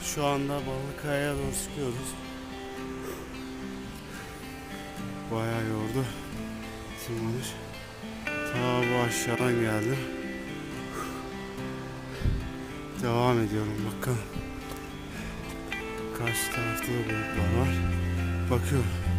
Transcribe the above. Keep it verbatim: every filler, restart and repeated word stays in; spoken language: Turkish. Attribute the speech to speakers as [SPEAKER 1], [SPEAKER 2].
[SPEAKER 1] Şu anda Balıkaya'ya doğru çıkıyoruz. Bayağı yordu. Tırmanış. Ta bu aşağıdan geldim. Devam ediyorum bakalım. Karşı tarafta da bulutlar var. Bakıyorum.